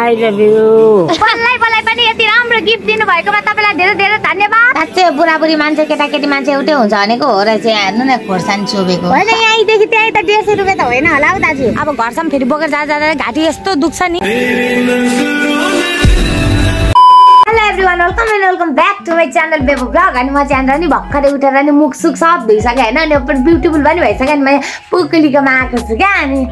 I love you. बल्लै पनि यति राम्रो गिफ्ट दिनु भएकोमा तपाईलाई धेरै धेरै धन्यवाद। साच्चै बुढाबुढी मान्छे केटाकेटी मान्छे एउटै हुन्छ भनेको हो रहेछ। हेर्नु न खोर्सानी चोबेको होइन यहीँदेखि त्यहीँ त 150 रुपियाँ त होइन होला हौ दाजु। अब घरसम्म फेरि बोकेर जाँदा घाँटी यस्तो दुख्छ नि। Hello everyone, welcome back to my channel Bebu blog. अनि म चाहिँ नि भर्खरै उठेर नि मुख सुख सब धोइसकेँ होइन। अनि ब्युटिफुल पनि भइसक्यो। अनि म पुगुलीकोमा आएको छु क्या। अनि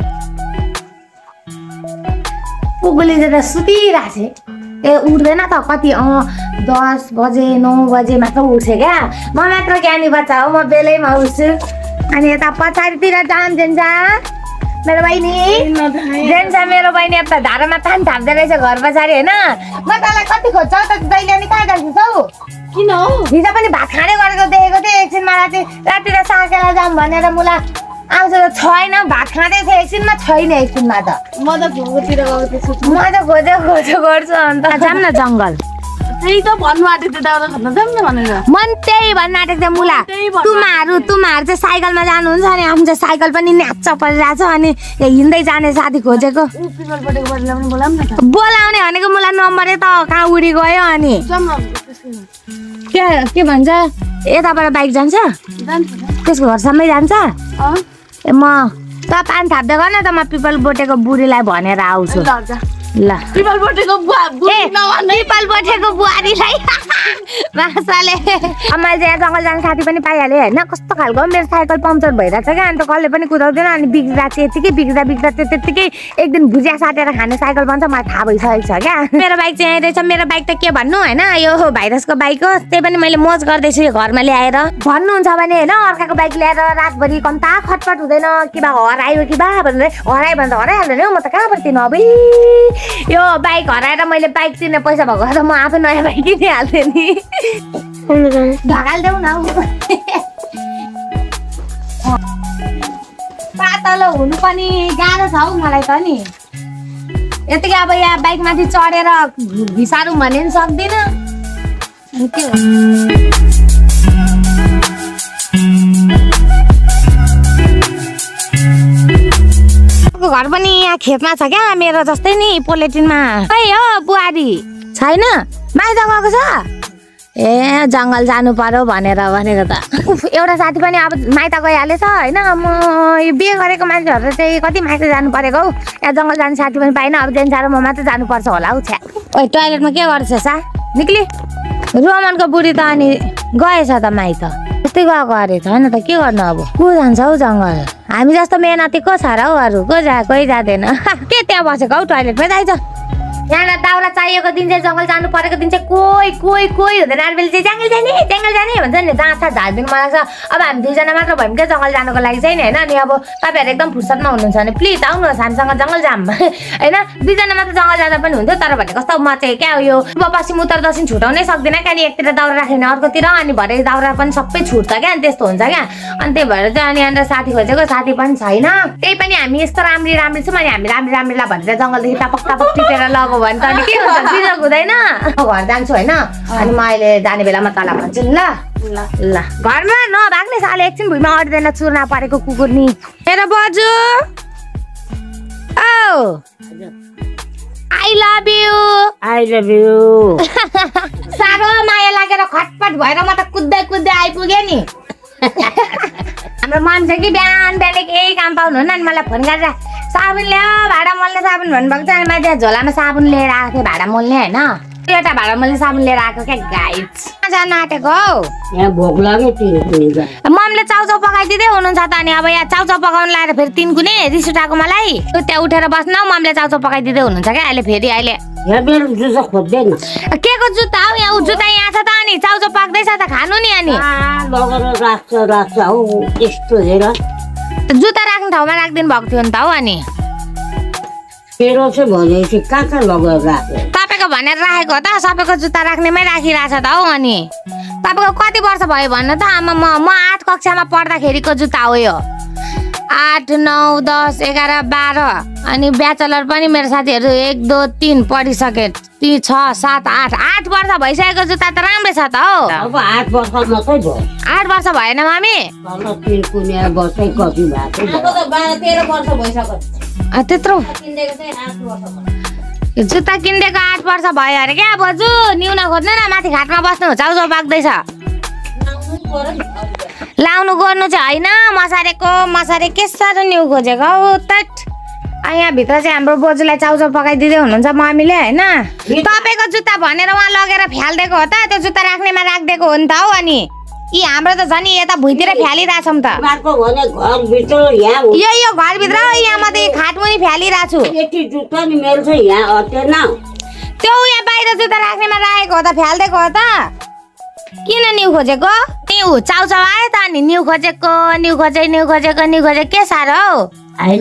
पुगुली चाहिँ त सुतिरहेको छ। उठ्दैन त कति 10 बजे 9 बजे मात्र उठ्छ क्या। म मात्र ज्ञानी बच्चा हो, म बेलैमा उठ्छु। अनि यता पछाडितिर जान्छ मेरो बहिनी जेन्स मेरो बहिनी अब त धारामा थान थाप्दै रहेछ घर पछाडि होइन। म तँलाई कति खोज्छौ त दैले नि कहाँ जान्छौ? किन हौ? हिजो पनि भात खाँदै गरेको देखेको थिएँ। एकछिनमा चाहिँ राति र साकेला जाम भनेर मुला आउँछ त छैन। भात खाँदै थियो एकछिनमा, छैन एकछिनमा त। म त घुमतिर गएको थिएँ। म त खोजो गर्छु अन्त। जाम न जङ्गल। त्यही त भन्नु आँटेको थियो दाउरा खोज्न जाऊँ न भनेर। मन त्यही भन्न आँटेको थियो मुला। तुमाहरू चाहिँ साइकलमा जानुहुन्छ अनि आफ्नो चाहिँ साइकल पनि न्याच्च परिरहेको छ। अनि हिँड्दै जाने साथी खोजेको। पिपलपट्टिको बडीलाई पनि बोलाऊँ न त। बोलाउने भनेको मुला नम्बरै त कहाँ उडी गयो। अनि जाऊँ न। के भन्छ यताबाट बाइक जान्छ त्यसको घरसम्मै जान्छ। ए म त पानी थाप्दै गर्न त म पिपल बोटेको बुढीलाई भनेर आउँछु। ल पिपलपट्टिको पिपल बुहारीलाई मासाले मैले चाहिँ जङ्गल जाने साथी पनि पाइहालेँ होइन। कस्तो खालको मेरो साइकल पम्चर भइरहेको छ क्या। अन्त कसले पनि कुदाउँदैन। अनि बिग्रिँदा चाहिँ यतिकै बिग्रिँदा त्यतिकै एक दिन भुजिया साटेर खाने साइकल बन्छ मलाई थाहा भइसकेको छ क्या। मेरो बाइक चाहिँ यहीँ रहेछ। मेरो बाइक त के भन्नु होइन, यो भाइरसको बाइक हो। त्यही पनि मैले मोज गर्दैछु यो घरमा ल्याएर। भन्नुहुन्छ भने होइन अर्काको बाइक ल्याएर रातभरि कम्ता खटपट हुँदैन कि बा हरायो कि बा भनेर। हरायो भने त हराइहाल्यो नि हौ। म त कहाँबाट तिर्नु अब यो बाइक हराएर मैले बाइक तिर्ने पैसा भएको त म आफै नयाँ बाइक किनिहाल्थेँ नि। ढकाल्देऊ न पातलो हुनु पनि गाह्रो छ हौ मलाई त नि। यतिकै अब यहाँ बाइकमाथि चढेर घिसारौँ भने पनि सक्दिनँ। के हो घर पनि यहाँ खेतमा छ क्या मेरो जस्तै नि पोलिटिनमा। खै हो बुहारी छैन माइत गएको छ। ए जङ्गल जानु पर्यो भनेर भनेको त एउटा साथी पनि अब माइत गइहालेछ होइन। म यो बिहे गरेको मान्छेहरू चाहिँ कति माइत जानु परेको हौ। यहाँ जङ्गल जाने साथी पनि पाइन। अब जेन्स र म मात्र जानुपर्छ होला हौ। छ्या ओ टोइलेटमा के गर्छ सा निक्ली। रोमनको बुढी त अनि गएछ त माइत। त्यस्तै गएको अरे छैन त के गर्नु अब। को जान्छ हौ जङ्गल? हामी जस्तो मेहनती को छ र हौ? अरू कोही जाँदैन। के त्यहाँ बसेको हौ टोइलेटमै दाइज? यहाँ दाउरा चाहिएको दिन चाहिँ जङ्गल जानु परेको दिन चाहिँ कोही हुँदैन। आरबेली चाहिँ जङ्गल जाने भन्छ नि। जाँच झारिदिनु मन लाग्छ। अब हामी दुईजना मात्र भयौँ क्या जङ्गल जानुको लागि चाहिँ नि होइन। अनि अब तपाईँहरू एकदम फुर्सदमा हुनुहुन्छ भने प्लिज आउनुहोस् हामीसँग जङ्गल जाम होइन। दुईजना मात्र जङ्गल जाँदा पनि हुन्थ्यो। तर भने कस्तो म चाहिँ क्या यो पश्चिम उत्तर दक्षिण छुटाउनै सक्दिनँ क्या। अनि एकतिर दाउरा राख्यो भने अर्कोतिर अनि भरे दाउरा पनि सबै छुट्छ क्या। अनि त्यस्तो हुन्छ क्या। अनि त्यही भएर चाहिँ अनि अन्त साथी खोजेको साथी पनि छैन। त्यही पनि हामी यस्तो राम्री छौँ। अनि हामी राम्रीलाई भनेर जङ्गलदेखि टापक टिपेर लगो भने त अनि के हुन्छ बिजोग हुँदैन। घर जान्छु होइन। अनि म अहिले जाने बेलामा तल भन्छु नि। ल घरमा नभाग्ने साले एकछिन भुइँमा अड्दैन चुर्ना परेको कुकुर नि। मेरो बजु ओ आई लभ यु। साह्रो माया लागेर खटपट भएर म त कुद्दै आइपुगेँ नि। हाम्रो मम्मी चाहिँ कि बिहान केही काम पाउनुहुन्न। अनि मलाई फोन गरेर साबुन ल्यायो भाँडा मोल्ने साबुन भन्नुभएको छ। अनि मैले त्यहाँ झोलामा साबुन लिएर आएको थिएँ भाँडा मोल्ने होइन। एउटा भाँडा मोल्ने साबुन लिएर आएको क्या गाइस। जान आँटेको हौ। यहाँ भोक लाग्यो मम्मीले चाउचाउ पकाइदिँदै हुनुहुन्छ त। अनि अब यहाँ चाउचाउ पकाउनु लाएर फेरि 3 गुने रिस उठाएको मलाई। त्यहाँ उठेर बस्न मम्मीले चाउचाउ पकाइदिँदै हुनुहुन्छ क्या। अहिले फेरि जुत्ता खोज्दैन। के को जुत्ता हौ? यहाँ जुत्ता यहाँ छ त। अनि चाउचाउ पाक्दैछ त खानु नि। अनि लगेर राख्छ हौ यस्तो हेर। जुत्ता राख्ने ठाउँमा राखिदिनु भएको थियो नि त हौ। अनि तेरो चाहिँ भनेपछि कहाँ लगेर राख्यो? तपाईँको भनेर राखेको हो त। सबैको जुत्ता राख्नेमै राखिरहेछ त हौ। अनि तपाईँको कति वर्ष भयो भन्नु त? आमा म 8 कक्षामा पढ्दाखेरिको जुत्ता हो यो। 8, 9, 10, 11, 12 अनि ब्याचलर पनि मेरो साथीहरू 1, 2, 3 पढिसके। 6, 7, 8 वर्ष भइसकेको जुत्ता त राम्रै छ त हौ। अब 8 वर्ष मात्रै भयो। 8 वर्ष भएन मामी? तल 3 कुने वर्षै कति भएको? आको त 12, 13 वर्ष भइसक्यो। त्यत्रो? किन्देको चाहिँ 8 वर्ष भयो। यो जुत्ता किनिदिएको 8 वर्ष भयो अरे क्या बजु न्युन खोज्नु न माथि घाटमा बस्नु चाउचाउ पाक्दैछ लाउनु गर्नु चाहिँ होइन मसारे के साह्रो न्यु खोजेको हौ तट यहाँ भित्र चाहिँ हाम्रो बोजूलाई चाउचाउ पकाइदिँदै हुनुहुन्छ मम्मीले होइन तपाईँको जुत्ता भनेर उहाँ लगेर फ्यालिदिएको हो त त्यो जुत्ता राख्नेमा राखिदिएको हो नि त हौ अनि यी हाम्रो त झन् यता भुइँतिर फ्यालिरहेछौँ त यो घरभित्र यहाँ म त खाटमुनि फ्यालिरहेको छु त्यो यहाँ बाहिर जुत्ता राख्नेमा राखेको हो त फ्यालिदिएको हो त किन न्यु खोजेको न्यु चाउचाउ आयो त अनि न्यु खोजे के साह्रो हौ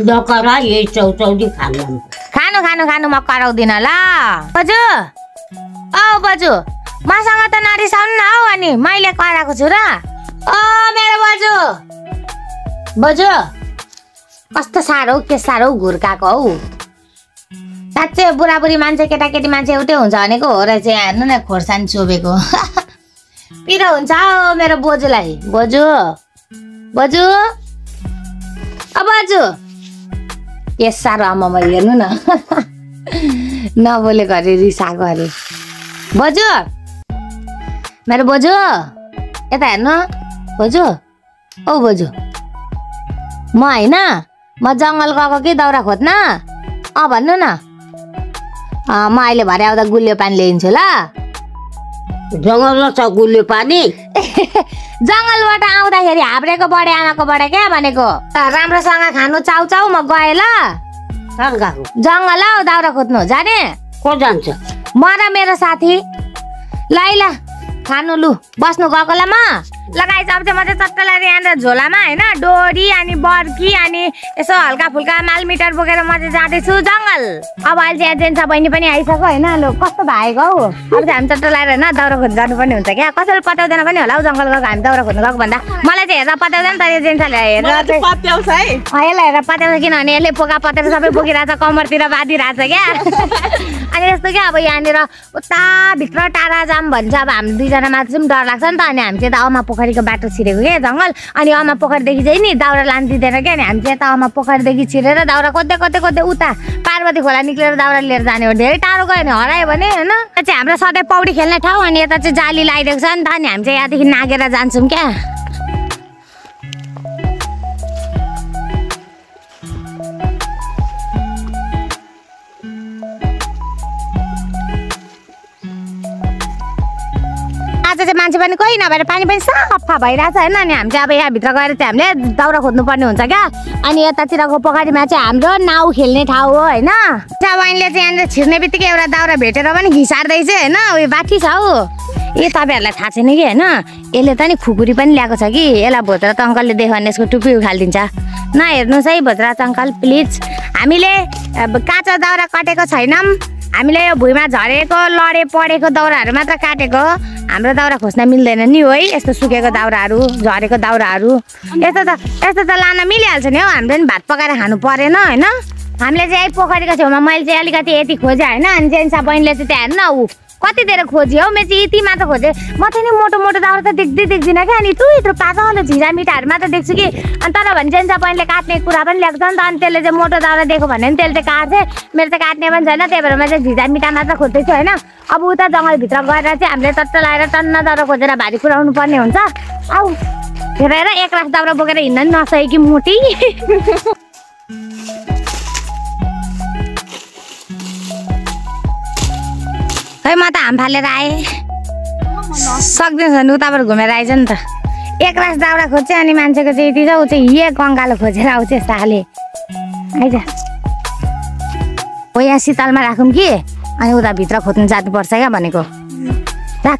खानु म कराउँदिन ल बजु औ बजु मसँग त नरिसाउनु न हौ अनि मैले कराएको छु र ओ मेरो बजु कस्तो साह्रो के साह्रो घुर्काको हौ साँच्चै बुढाबुढी मान्छे केटाकेटी मान्छे एउटै हुन्छ भनेको हो रहेछ हेर्नु न खोर्सानी चोबेको पिरो हुन्छ हौ मेरो बोजूलाई बजु के साह्रो आमा मैले हेर्नु न नबोलेको अरे रिसाएको अरे बजु मेरो बोजू यता हेर्नु बजु औ बजु म होइन म जङ्गल गएको कि दाउरा खोज्न भन्नु न म अहिले भरे आउँदा गुलियो पानी ल्याइदिन्छु ल जङ्गलमा छ गुलियो पानी जङ्गलबाट आउँदाखेरि हाब्रेको बडे आमाकोबाट क्या भनेको राम्रोसँग खानु चाउचाउ म गएँ ल जङ्गल हौ दाउरा खोज्नु जाने को जान्छ म र मेरो साथी ल खानु लु बस्नु गएको ल म लगाइ सब्जी म चाहिँ चट्ट लगाएर यहाँनिर झोलामा होइन डोरी अनि बर्की अनि यसो हल्का फुल्का मालमिटर बोकेर म चाहिँ जाँदैछु जङ्गल अब अहिले चाहिँ जेन्सा बहिनी पनि आइसक्यो होइन लु कस्तो भएको हौ अब चाहिँ हामी चट्ट लगाएर होइन दाउरा खोज्नु जानुपर्ने हुन्छ क्या कसैले पत्याउँदैन पनि होला हौ जङ्गल गएको हामी दाउरा खोज्नु गएको भन्दा मलाई चाहिँ हेर्दा पत्याउँदैन तर यो जेन्साले हेरेर यसलाई हेरेर पत्याउँछ किनभने यसले पोका पतेर सबै बोकिरहेछ कम्मरतिर बाँधिरहेछ क्या अनि यस्तो क्या अब यहाँनिर उता भित्र टाढा जाम भन्छ अब हामी दुईजना मात्र चाहिँ डर लाग्छ नि त अनि हामी चाहिँ त अमा पोखरीको बाटो छिरेको क्या जङ्गल अनि अमा पोखरीदेखि चाहिँ नि दाउरा लानु दिँदैन क्या अनि हामी चाहिँ यता अमा पोखरीदेखि छिरेर दाउरा खोज्दै उता पार्वती खोला निक्लेर दाउरा लिएर जाने हो धेरै टाढो गयो भने हरायो भने होइन त्यो चाहिँ हाम्रो सधैँ पौडी खेल्ने ठाउँ अनि यता चाहिँ जाली लगाइदिएको छ नि त अनि हामी चाहिँ यहाँदेखि नागेर जान्छौँ क्या आज चाहिँ मान्छे पनि कोही नभएर पानी पनि सफा भइरहेछ होइन अनि हामी चाहिँ अब यहाँभित्र गएर चाहिँ हामीले दाउरा खोज्नुपर्ने हुन्छ क्या अनि यतातिरको पोखरीमा चाहिँ हाम्रो नाउ खेल्ने ठाउँ हो होइन बहिनीले चाहिँ यहाँनिर छिर्ने बित्तिकै एउटा दाउरा भेटेर पनि घिसार्दैछ होइन उयो बाठी छ हौ ए तपाईँहरूलाई थाहा छैन कि होइन यसले त नि खुकुरी पनि ल्याएको छ कि यसलाई भोजराज अङ्कलले देख्यो भने यसको टुप्पी उखालिदिन्छ नहेर्नुहोस् है भोजराज अङ्कल प्लिज हामीले काँचो दाउरा काटेको छैनौँ हामीले यो भुइँमा झरेको लडे पढेको दाउराहरू मात्र काटेको हाम्रो दाउरा खोज्न मिल्दैन नि हो है यस्तो सुकेको दाउराहरू झरेको दाउराहरू यस्तो त लान मिलिहाल्छ नि हौ हामीले पनि भात पकाएर खानु परेन होइन हामीले चाहिँ यही पोखरीको छेउमा मैले चाहिँ अलिकति यति खोजेँ होइन अनि जेन्सा बहिनीले चाहिँ त्यहाँ हेर्नु ऊ कति धेरै खोजेँ हौ मैले चाहिँ यति मात्र खोजेँ म चाहिँ नि मोटो दाउरा त देख्दिनँ क्या अनि यत्रो पातलो झिरा मिठाहरू मात्र देख्छु कि अनि तर भने जेन्सा बहिनीले काट्ने कुरा पनि ल्याएको छ नि त अनि त्यसले चाहिँ मोटो दाउरा दिएको भने त्यसले चाहिँ काट्छ मेरो चाहिँ काट्ने पनि छैन त्यही भएर म चाहिँ झिरा मिठा मात्र खोज्दैछु होइन अब उता जङ्गलभित्र गएर चाहिँ हामीले टट्ट लगाएर टन्न दाउरा खोजेर भारी पुऱ्याउनु पर्ने हुन्छ आऊ हेरेर 1 लाख दाउरा बोकेर हिँड्न नि नसके कि मोटी खै म त हाम फालेर आएँ सक्दैन उताबाट घुमेर आइज नि त 1 लाख दाउरा खोज्छ अनि मान्छेको चाहिँ यति छ ऊ चाहिँ हिए कङ्गालो खोजेर आउँछ साले आइज हो यहाँ शीतलमा राखौँ कि अनि उता भित्र खोज्नु जानुपर्छ क्या भनेको राख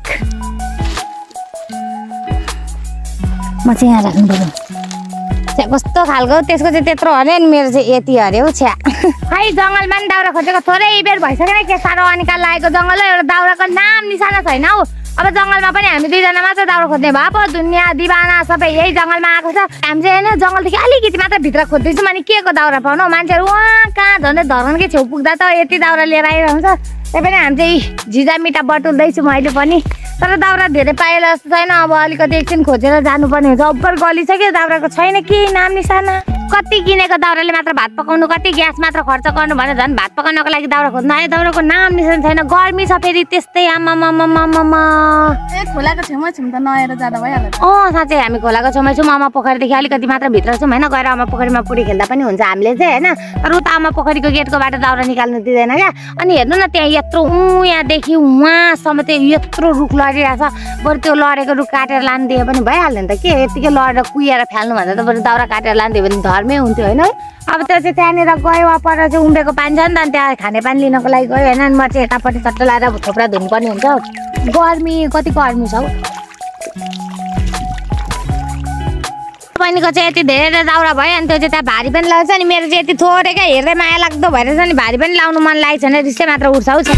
म चाहिँ यहाँ राख्नु पर्यो त्यहाँ कस्तो खालको त्यसको चाहिँ त्यत्रो हरे नि मेरो चाहिँ यति हरे हौ छ्या खै जङ्गलमा नि दाउरा खोजेको थोरै बेर भइसक्यो के साह्रो अनिकाल लागेको जङ्गल एउटा दाउराको नाम निशाना छैन हौ अब जङ्गलमा पनि हामी दुईजना मात्र दाउरा खोज्ने भए पो दुनियाँ दिवाना सबै यही जङ्गलमा आएको छ हामी चाहिँ होइन जङ्गलदेखि अलिकति मात्र भित्र खोज्दैछौँ अनि के को दाउरा पाउनु मान्छेहरू उहाँ कहाँ झन्डै धरनकै छेउ पुग्दा त यति दाउरा लिएर आइरहन्छ त्यही पनि हामी चाहिँ झिजा मिठा बटुल्दैछौँ अहिले पनि तर दाउरा धेरै पाएला जस्तो छैन अब अलिकति एकछिन खोजेर जानुपर्ने हुन्छ अब्बर गली छ कि दाउराको छैन के नाम निशाना कति किनेको दाउराले मात्र भात पकाउनु, कति ग्यास मात्र खर्च गर्नु भने झन् भात पकाउनको लागि दाउरा खोज्नु आयो। दाउराको नाम निशान छैन, गर्मी छ फेरि त्यस्तै। आमामामामामा खोलाको छेउमा छौँ त, नआएर जाँदा भइहाल्यो। साँच्चै हामी खोलाको छेउमा छौँ। आमा पोखरीदेखि अलिकति मात्र भित्र छौँ होइन, गएर आमा पोखरीमा पुरी खेल्दा पनि हुन्छ हामीले चाहिँ होइन। तर उता आमा पोखरीको गेटको बाटो दाउरा निकाल्नु दिँदैन क्या। अनि हेर्नु न त्यहाँ यत्रो यहाँदेखि उहाँसम्म त्यो यत्रो रुख लडिरहेछ। बरु त्यो लडेको रुख काटेर लानु दिए पनि भइहाल्यो नि त, के यत्तिकै लडेर कुहिएर फाल्नु भन्दा त बरु दाउरा काटेर लानु दियो भने धर्मै हुन्थ्यो होइन। अब त्यो चाहिँ त्यहाँनिर गयो, पर चाहिँ उम्रेको पानी छ नि त, त्यहाँ खाने पानी लिनको लागि गयो होइन। म चाहिँ यतापट्टि सट्ट लाएर थोप्रा धुनुपर्ने हुन्छ। गर्मी कति गर्मी छ हौ। बहिनीको चाहिँ यति धेरै दाउरा भयो अनि त्यो चाहिँ त्यहाँ भारी पनि लाग्छ नि। मेरो चाहिँ यति थोरै क्या, हेर्दै माया लाग्दो भइरहेछ नि, भारी पनि लाउनु मन लागेको छैन, रिसै मात्र उठ्छ हौ।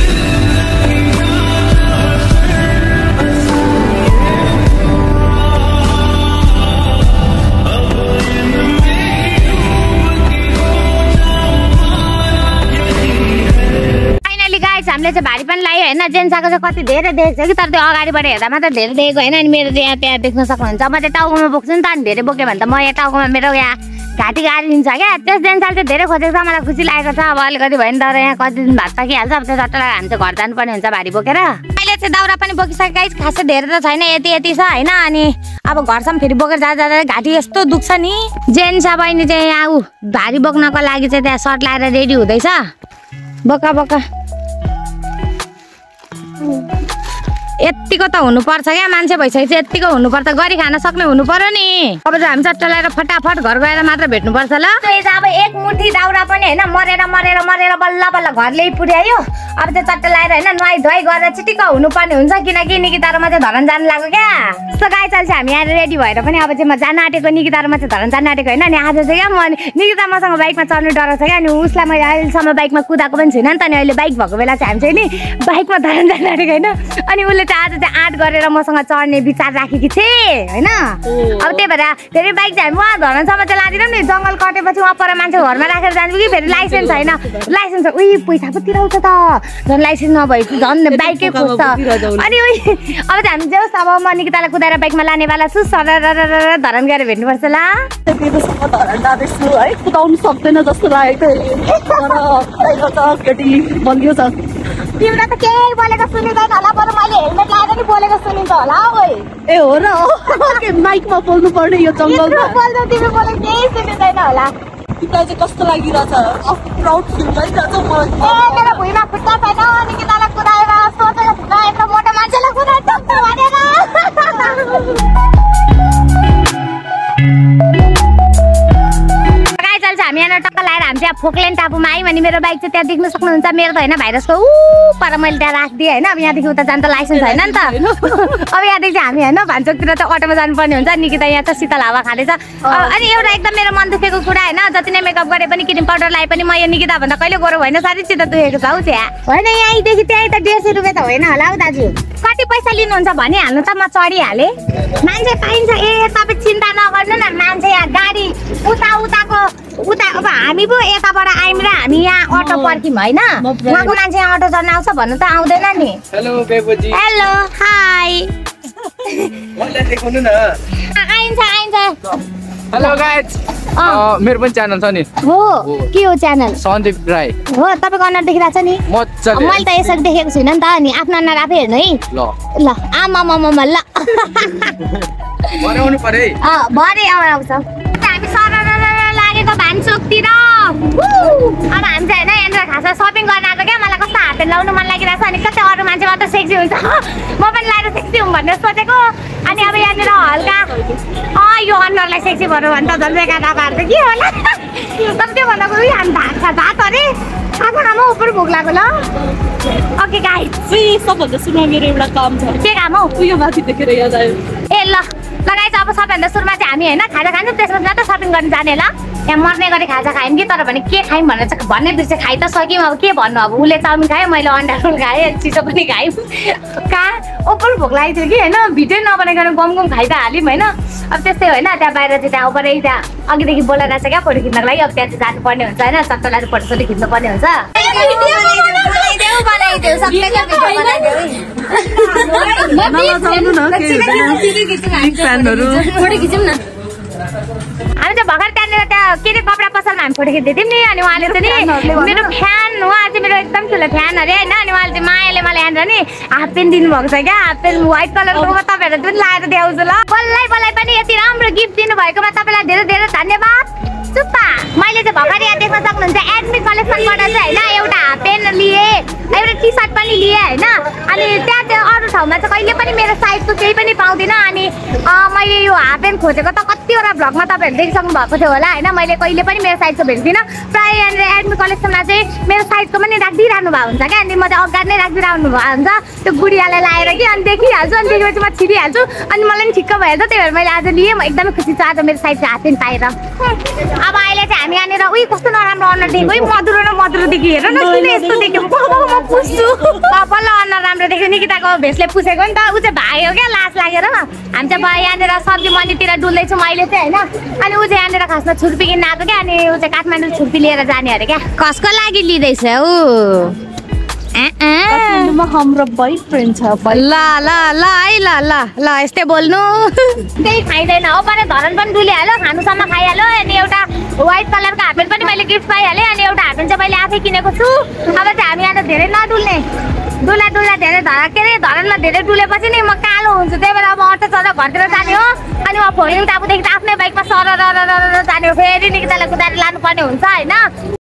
हामीले चाहिँ भारी पनि लाग्यो होइन। जेन्साको चाहिँ कति धेरै देखेको छ कि, तर त्यो अगाडिबाट हेर्दा मात्र धेरै देखेको होइन। अनि मेरो चाहिँ यहाँ त्यहाँ देख्न सक्नुहुन्छ। म चाहिँ टाउकोमा बोक्छु नि त, अनि धेरै बोक्यो भने त म यहाँ टाउकोमा मेरो यहाँ घाँटी गाडिदिन्छ क्या। त्यस जेन्साले चाहिँ धेरै खोजेको छ, मलाई खुसी लागेको छ। अब अलिकति भयो नि, तर यहाँ कति दिन भात पाकिहाल्छ। अब त्यो सट्टलाई हामी चाहिँ घर जानुपर्ने हुन्छ भारी बोकेर। अहिले चाहिँ दाउरा पनि बोकिसकेको खासै धेरै त छैन, यति यति छ होइन। अनि अब घरसम्म फेरि बोकेर जाँदा घाँटी यस्तो दुख्छ नि। जेन्सा बहिनी चाहिँ यहाँ ऊ भारी बोक्नको लागि चाहिँ त्यहाँ सर्ट लाएर रेडी हुँदैछ। बोका बोका यतिको त हुनुपर्छ क्या, मान्छे भइसकेपछि यतिको हुनुपर्छ, गरी खान सक्ने हुनु पर्यो नि। अब चाहिँ हामी चट्ट लगाएर फटाफट घर गएर मात्र भेट्नुपर्छ ल। अब एक मुठी दाउरा पनि होइन मरेर मरेर मरेर बल्ल बल्ल घरले पुर्यायो। अब चाहिँ चट्ट लगाएर होइन नुहाई धुवाई गरेर चिटिक्क हुनुपर्ने हुन्छ, किनकि निकितारोमा चाहिँ धरन जानु लाग्यो क्या। यस्तो गाई चाल्छ हामी यहाँ रेडी भएर पनि। अब चाहिँ म जान आँटेको, निकितारोमा चाहिँ धरन जान आँटेको होइन। अनि आज चाहिँ क्या म निकिता मसँग बाइकमा चढ्नु डराउँछ क्या। अनि उसलाई मैले अहिलेसम्म बाइकमा कुदाएको पनि छुइनँ नि त। अनि अहिले बाइक भएको बेला चाहिँ हामी चाहिँ नि बाइकमा धरन जान आँटेको होइन। अनि उसले आज चाहिँ आँट गरेर मसँग चढ्ने विचार राखेकी थिएँ होइन। अब त्यही भएर फेरि बाइक चाहिँ हामी उहाँ धरनसम्म चाहिँ लाँदैनौँ नि। जङ्गल कटेपछि उहाँ पर मान्छे घरमा राखेर जान्छु कि फेरि लाइसेन्स छैन। लाइसेन्स उही पैसा पो तिराउँछ त, झन् लाइसेन्स नभएपछि झन् बाइकै खोज्छ। अनि उही अब चाहिँ हामी जे होस् अब म निकितालाई कुदाएर बाइकमा लानेवाला छु। सर धरन गएर भेट्नुपर्छ ल। धरन जाँदैछु है, कुदाउनु सक्दैन जस्तो लागेको केटी बलियो छ। तिमीलाई त केही बोलेको सुनिँदैन होला, बरु मैले हेलमेट लगाएर नि बोलेको सुनिन्छ होला हौ। ए हो र, माइकमा बोल्नु पर्ने यो जङ्गलमा बोल्दा तिमी बोलेको केही सुनिँदैन होला। तिमीलाई चाहिँ कस्तो लागिरहेछ? प्राउड फिल भइरहेछ मलाई। मेरो भुइँमा खुट्टा छैन, निकितालाई कुदाएर सोचेको थिएन यत्रो मोटो मान्छेलाई कुदाएर टक्क भनेर। हामी यहाँ टक्क लगाएर हामी चाहिँ फोक्लेन टापुमा आयौँ। अनि मेरो बाइक चाहिँ त्यहाँ देख्न सक्नुहुन्छ। मेरो त होइन भाइरसको पर मैले त्यहाँ राखिदिएँ होइन। अब यहाँदेखि उता जानु त लाइसेन्स छैन नि त। अब यहाँदेखि चाहिँ हामी होइन भान्चोकतिर चाहिँ अटोमा जानुपर्ने हुन्छ। निकिता यहाँ चाहिँ शीतल हावा खाँदैछ। अनि एउटा एकदम मेरो मन दुखेको कुरा होइन, जति नै मेकअप गरे पनि क्रिम पाउडर लगाए पनि म यो निकिता भन्दा कहिले गरौँ होइन, साह्रै चित्त दुखेको छ हौ त्यहाँ होइन। यहीँदेखि त्यहीँ त 150 रुपियाँ त होइन होला हौ दाजु। कति पैसा लिनुहुन्छ भनिहाल्नु त, म चढिहालेँ। मान्छे पाइन्छ। ए तपाईँ चिन्ता नगर्नु न, मान्छे यहाँ गाडी उता अब हामी पो यताबाट आयौँ र हामी यहाँ अटो पर्ख्यौँ होइन। उहाँको मान्छे यहाँ अटो चढ्न आउँछ भन्नु त आउँदैन नि। हेलो बेबुजी। Hello hi. देखाउनु न। आइन्छ। हेलो गाइज, मेरो पनि च्यानल छ नि। हो के हो च्यानल? सन्दीप राई हो। तपाईँको अनुहार देखिरहेको छ नि, मजाले। मैले त यसरी देखेको छुइनँ नि त। अनि आफ्नो अनुहार आफै हेर्नु है ल। आमामामा ल बनाउनु पर्यो है। भरे आउँछ हामी सरर लागेको भान्चोकतिर। अब हामी चाहिँ होइन यहाँनिर खासमा सपिङ गर्न आएको क्या। मलाई कस्तो हातले लाउनु मन लागिरहेको छ। अनि कतै अरू मान्छे मात्र सेक्सी हुन्छ, म पनि लाएर सेक्सी हुँ भनेर सोचेको। अनि अब यहाँनिर हल्का यो अनुहारलाई सेक्सी भनौँ भने त झन् बेकार नगर्छ के होला। तर त्योभन्दा उयो हामी भात अरे खाएको ठाउँमा उपर भोक लाग्यो ल। ओके गाइस, सबभन्दा सुरुमा मेरो एउटा काम छ। के काम हौ? उयो माथि देखेर याद आयो। ए ल गाइस, अब सबैभन्दा सुरुमा चाहिँ हामी होइन खाजा खान्छौँ, त्यसपछि मात्र सपिङ गर्न जाने ल। यहाँ मर्ने गरी खाजा खायौँ कि, तर भने के खायौँ भनेर चाहिँ भन्ने बिर्से खाइ त सक्यौँ। अब के भन्नु, अब उसले चाउमिन खायो, मैले अन्डा रोल खाएँ, चिसो पनि खायौँ। कहाँ ओपर भोक लागेको थियो कि होइन, भिडियो नबनाइकन गम खाइ त हाल्यौँ होइन। अब त्यस्तै होइन, त्यहाँ बाहिर चाहिँ त्यहाँ उपरै त्यहाँ अघिदेखि बोलेर छ क्या फोटो खिच्नको लागि। अब त्यहाँ चाहिँ जानुपर्ने हुन्छ होइन, सट्टलाई फोटो सोटो खिच्नुपर्ने हुन्छ। हामी चाहिँ भर्खर त्यहाँनिर त्यहाँ के अरे कपडा पसलमा हामी फोटो खिच्दै थियौँ नि अनि उहाँले चाहिँ नि मेरो फ्यान उहाँ चाहिँ मेरो एकदम ठुलो फ्यान अरे होइन अनि उहाँले चाहिँ मायाले मलाई यहाँनिर नि हाफ पेन्ट दिनुभएको छ क्या हाफ पेन्ट व्हाइट कलरको तपाईँहरू पनि लाएर देखाउँछु ल बल्लै पनि यति राम्रो गिफ्ट दिनुभएकोमा तपाईँलाई धेरै धेरै धन्यवाद सुप्पा मैले चाहिँ भर्खर यहाँ देख्न सक्नुहुन्छ एडमी कलेक्सनबाट चाहिँ होइन एउटा हाफ पेन्ट लिएँ एउटा टी सर्ट पनि लिएँ होइन अनि त्यहाँ चाहिँ अरू ठाउँमा चाहिँ कहिले पनि मेरो साइजको केही पनि पाउँदिनँ अनि मैले यो हाफ पेन्ट खोजेको त कतिवटा भ्लगमा तपाईँहरू देखिसक्नु भएको थियो होला होइन मैले कहिले पनि मेरो साइजको भेट्दिनँ प्रायः यहाँनिर एडमी कलेक्सनमा चाहिँ मेरो साइजको पनि राखिदिइरहनु भएको हुन्छ क्या अनि म चाहिँ अगाडि नै राखिदिइरहनु भएको हुन्छ त्यो गुडियालाई लाएर कि अनि देखिहाल्छु अनि देखेपछि म छिरिहाल्छु अनि मलाई पनि ठिक्क भइहाल्छ त्यही भएर मैले आज लिएँ म एकदमै खुसी छु आज मेरो साइजको हाफ पेन्ट पाएर अब अहिले चाहिँ हामी यहाँनिर उही कस्तो नराम्रो अनुहार देखेको है मधुरो न मधुरो देखि हेर न किन यस्तो देख्यो म पुस्छु बल्ल अनुहार राम्रो देख्यो निकिताको भेषले पुछेको नि त ऊ चाहिँ भाग्यो क्या लाज लागेर हामी चाहिँ यहाँनिर सब्जी मन्डीतिर डुल्दैछौँ अहिले चाहिँ होइन अनि ऊ चाहिँ यहाँनिर खासमा छुर्पी किन्न आएको क्या अनि ऊ चाहिँ काठमाडौँ छुर्पी लिएर जाने अरे क्या कसको लागि लिँदैछ ऊ काठमाडौँमा हाम्रो बोयफ्रेन्ड छ ल ल ल है ल ल ल यस्तै बोल्नु त्यही खाइँदैन हो पर धरन पनि डुलिहाल्यो खानुसम्म खाइहाल्यो अनि एउटा व्हाइट कलरको हाफ पेन्ट पनि मैले गिफ्ट पाइहालेँ अनि एउटा हाफ पेन्ट चाहिँ मैले आफै किनेको छु अब चाहिँ हामी यहाँ धेरै नडुल्ने डुल्दा धेरै के अरे धरनमा धेरै डुलेपछि नि म कालो हुन्छु त्यही भएर अब अटो चढेर घरतिर जाने हो अनि म भोलि उतादेखि त आफ्नै बाइकमा सर जाने हो फेरि निकितालाई कुदाएर लानुपर्ने हुन्छ होइन